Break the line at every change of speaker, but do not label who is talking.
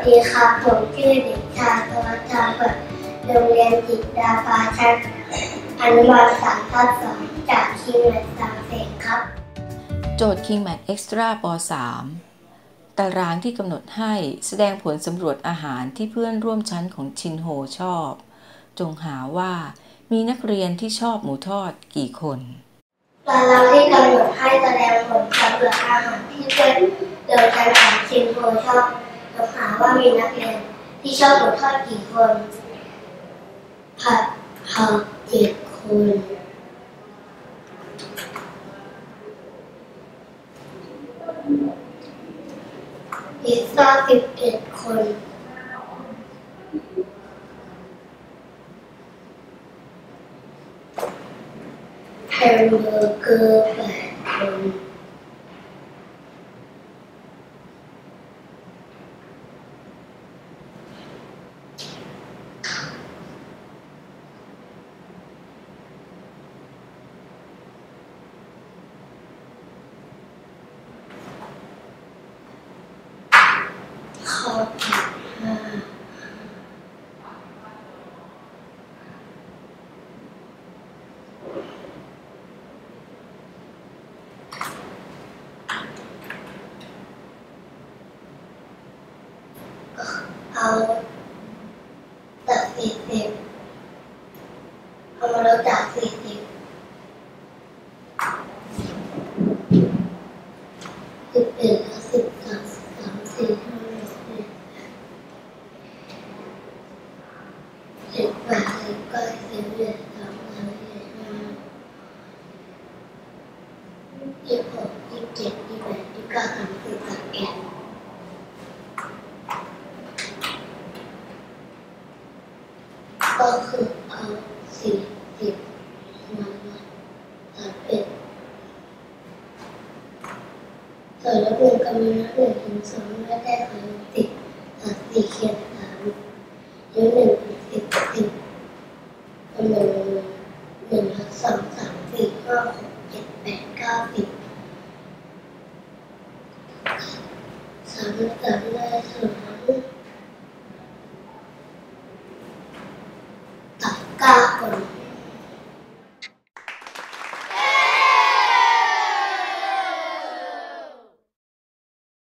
ดีครับผมชื่อเด็กชายธวัชชัยเปิดโรงเรียนจิตดาภาชั้นอนุบาล3/2จากคิงแมทสามเสกครับ
โจทย์ KingMath Extra ป. 3 ตารางที่กำหนดให้แสดงผลสำรวจอาหารที่เพื่อนร่วมชั้นของชินโฮชอบจงหาว่ามีนักเรียนที่ชอบหมูทอดกี่คน
ตารางที่กำหนดให้แสดงผลสำรวจอาหารที่เพื่อนร่วมชั้นของชินโฮชอบจงหาว่ามีนักเรียนที่ชอบหมูทอดกี่คนผัดผัก7 คนพิซซ่า11 คนแฮมเบอร์เกอร์8 คนข้าวผัด5เอาจาก40เอามาลดจาก40 11 10 13 14 15 ก็คือเอา40มา31ส่วนลบ1กำลังนับ1 ถึง 2และแก้ไข10 4 เขียน3นิ้ว1